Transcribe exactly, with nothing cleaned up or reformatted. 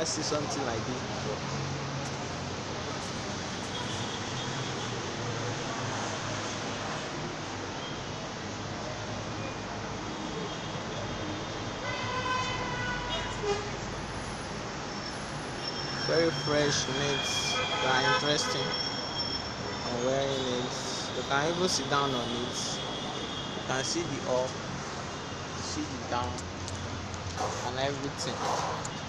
never see something like this before. Very fresh, neat, and interesting. I'm wearing it. You can even sit down on it. You can see the up, see the down, and everything.